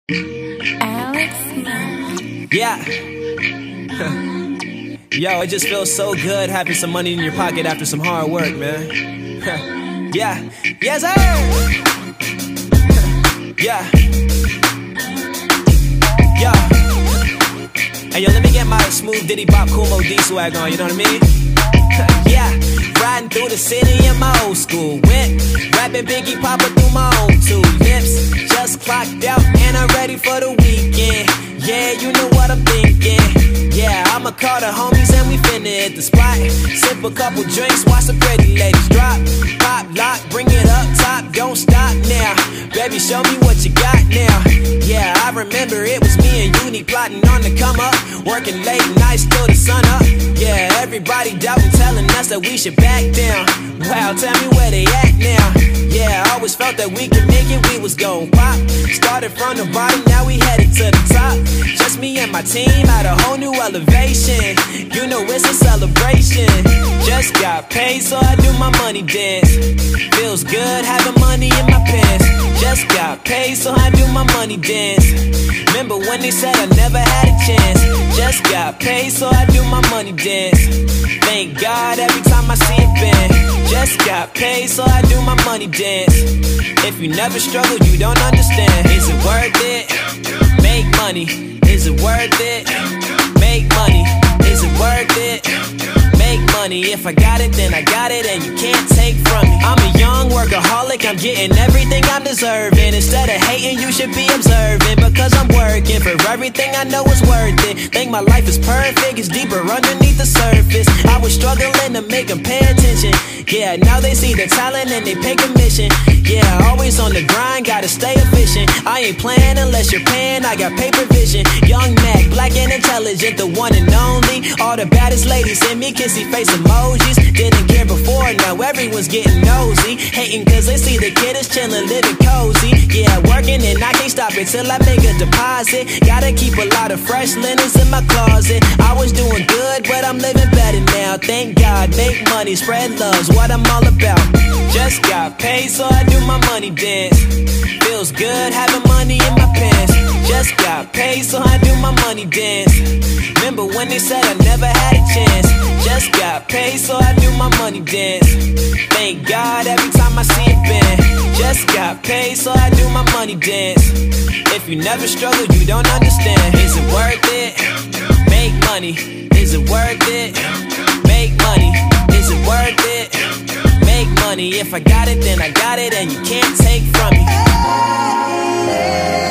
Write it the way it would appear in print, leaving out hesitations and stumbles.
Yeah. Yo, it just feels so good having some money in your pocket after some hard work, man. Yeah. Yes, sir. Yeah. Yo. Hey, yo, let me get my smooth Diddy Bop Cool Mo D swag on, you know what I mean? Yeah. Riding through the city in my old school whip, rapping Biggie Papa through my own 2 lips. Just clocked out and I'm ready for the weekend. Yeah, you know what I'm thinking. Yeah, I'ma call the homies and we finna hit the spot. Sip a couple drinks, watch the pretty ladies drop. Pop, lock, bring it up top, don't stop now. Baby, show me what you got now. Yeah, I remember it was me and Uni plotting on the come up, working late nights till the sun up. Yeah, everybody doubting, telling us that we should back down. Wow, tell me where they at now. Yeah, I always felt that we could make it, we was gon' pop. Started from the bottom, now we headed to the top. Just me and my team at a whole new elevation. You know it's a celebration. Just got paid, so I do my money dance. Feels good having money in my pants. Just got paid, so I do my money dance. Remember when they said I never had a chance? Just got paid, so I do my money dance. Thank God every time I see it bend. Just got paid, so I do my money dance. If you never struggled, you don't understand. Is it worth it? Make money. Is it worth it? Make money. Is it worth it? Make money. If I got it, then I got it, and you can't take from me. I'm a young workaholic, I'm getting everything I'm deserving. Instead of hating, you should be observing, because I'm working for everything I know is worth it. Think my life is perfect, it's deeper underneath the surface. I was struggling to make them pay attention. Yeah, now they see the talent and they pay commission. Yeah, always on the grind, gotta stay efficient. I ain't playing unless you're paying, I got paper vision. Young Mac, black and intelligent, the one and only. All the baddest ladies send me kissy face emojis. Didn't care before, now everyone's getting nosy. Hating cause they see the kid is chillin', living cozy. Yeah, working and I can't stop it till I make a deposit. Gotta keep a lot of fresh linens in my closet. I was doing good, but I'm living better now. Thank God, make money, spread love's what I'm all about. Just got paid, so I do my money dance. Feels good having money in my pants. Just got paid, so I do my money dance. Remember when they said I never had a chance? Just got paid, so I do my money dance. Thank God every time I see it bend. Just got paid, so I do my money dance. If you never struggled, you don't understand. Is it worth it? Make money. Is it worth it? Make money. Is it worth it? Make money. If I got it, then I got it, and you can't take from me.